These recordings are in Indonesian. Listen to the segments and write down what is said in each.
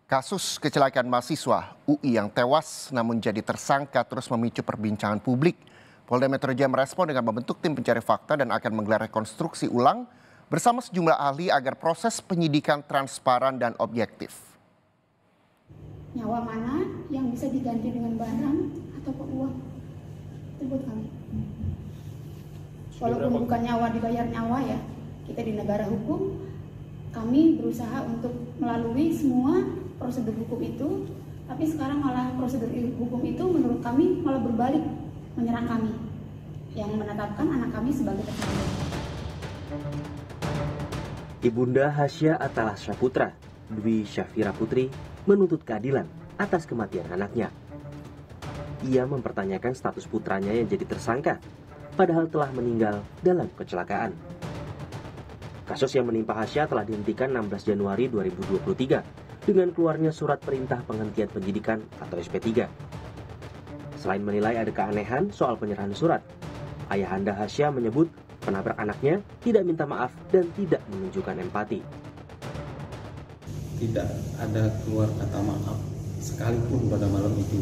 Kasus kecelakaan mahasiswa UI yang tewas namun jadi tersangka terus memicu perbincangan publik. Polda Metro Jaya merespon dengan membentuk tim pencari fakta dan akan menggelar rekonstruksi ulang bersama sejumlah ahli agar proses penyidikan transparan dan objektif. Nyawa mana yang bisa diganti dengan barang atau uang? Itu buat kami. Walaupun bukan nyawa dibayar nyawa ya, kita di negara hukum, kami berusaha untuk melalui semua prosedur hukum itu, tapi sekarang malah prosedur hukum itu menurut kami malah berbalik menyerang kami, yang menetapkan anak kami sebagai tersangka. Ibunda Hasya Atalasya Putra, Dwi Syafira Putri, menuntut keadilan atas kematian anaknya. Ia mempertanyakan status putranya yang jadi tersangka, padahal telah meninggal dalam kecelakaan. Kasus yang menimpa Hasya telah dihentikan 16 Januari 2023 dengan keluarnya surat perintah penghentian penyidikan atau SP3. Selain menilai ada keanehan soal penyerahan surat, ayahanda Hasya menyebut penabrak anaknya tidak minta maaf dan tidak menunjukkan empati. Tidak ada keluar kata maaf sekalipun pada malam itu.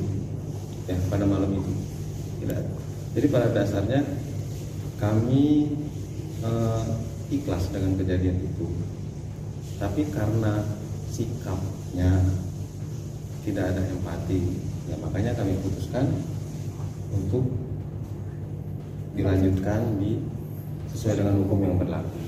Tidak. Jadi pada dasarnya kami ikhlas dengan kejadian itu. Tapi karena sikapnya tidak ada empati, ya makanya kami putuskan untuk dilanjutkan sesuai dengan hukum yang berlaku.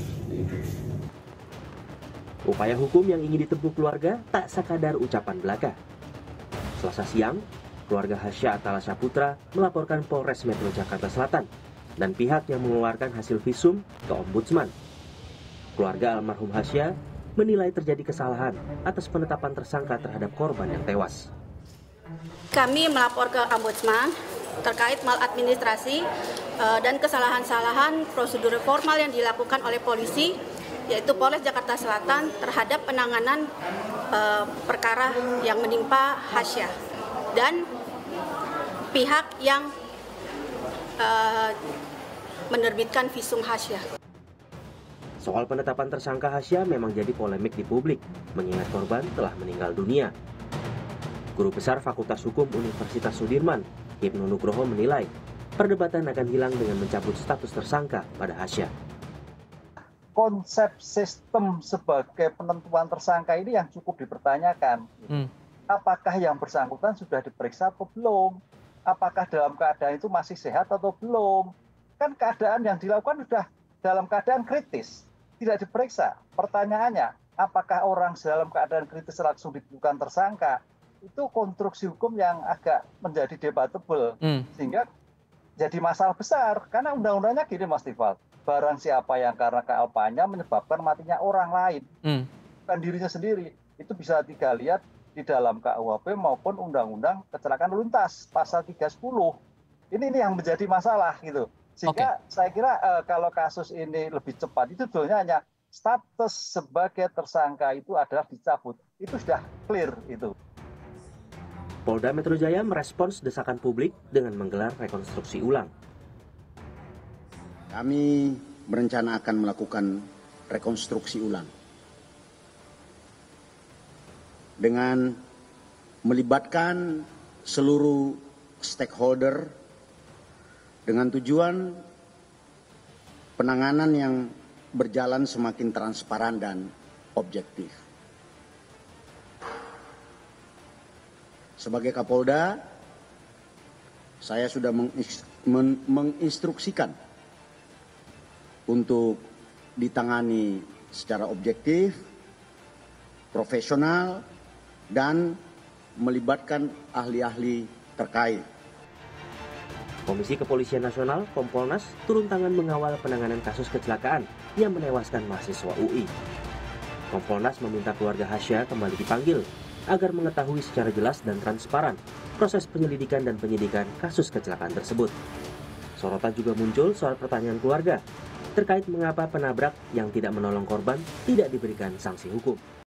Upaya hukum yang ingin ditempuh keluarga tak sekadar ucapan belaka. Selasa siang, keluarga Hasya Atalasya Putra melaporkan Polres Metro Jakarta Selatan dan pihak yang mengeluarkan hasil visum ke Ombudsman. Keluarga almarhum Hasya menilai terjadi kesalahan atas penetapan tersangka terhadap korban yang tewas. Kami melapor ke Ombudsman terkait maladministrasi dan kesalahan-kesalahan prosedur formal yang dilakukan oleh polisi, yaitu Polres Jakarta Selatan terhadap penanganan perkara yang menimpa Hasya dan pihak yang menerbitkan visum Hasya. Soal penetapan tersangka Hasya memang jadi polemik di publik, mengingat korban telah meninggal dunia. Guru Besar Fakultas Hukum Universitas Sudirman, Ibnu Nugroho menilai, perdebatan akan hilang dengan mencabut status tersangka pada Hasya. Konsep sistem sebagai penentuan tersangka ini yang cukup dipertanyakan. Apakah yang bersangkutan sudah diperiksa atau belum? Apakah dalam keadaan itu masih sehat atau belum? Kan keadaan yang dilakukan sudah dalam keadaan kritis, tidak diperiksa. Pertanyaannya, apakah orang dalam keadaan kritis langsung ditentukan tersangka? Itu konstruksi hukum yang agak menjadi debatable, sehingga jadi masalah besar. Karena undang-undangnya gini, Mas Tifal, barang siapa yang karena kealpanya menyebabkan matinya orang lain, bukan dirinya sendiri, itu bisa lihat di dalam KUHP maupun Undang-Undang Kecelakaan Lalu Lintas pasal 310. Ini yang menjadi masalah gitu. Sehingga saya kira kalau kasus ini lebih cepat, itu sebetulnya hanya status sebagai tersangka itu adalah dicabut. Itu sudah clear itu. Polda Metro Jaya merespons desakan publik dengan menggelar rekonstruksi ulang. Kami berencana akan melakukan rekonstruksi ulang dengan melibatkan seluruh stakeholder dengan tujuan penanganan yang berjalan semakin transparan dan objektif. Sebagai Kapolda, saya sudah menginstruksikan untuk ditangani secara objektif, profesional, dan melibatkan ahli-ahli terkait. Komisi Kepolisian Nasional, Kompolnas, turun tangan mengawal penanganan kasus kecelakaan yang menewaskan mahasiswa UI. Kompolnas meminta keluarga Hasya kembali dipanggil agar mengetahui secara jelas dan transparan proses penyelidikan dan penyidikan kasus kecelakaan tersebut. Sorotan juga muncul soal pertanyaan keluarga terkait mengapa penabrak yang tidak menolong korban tidak diberikan sanksi hukum.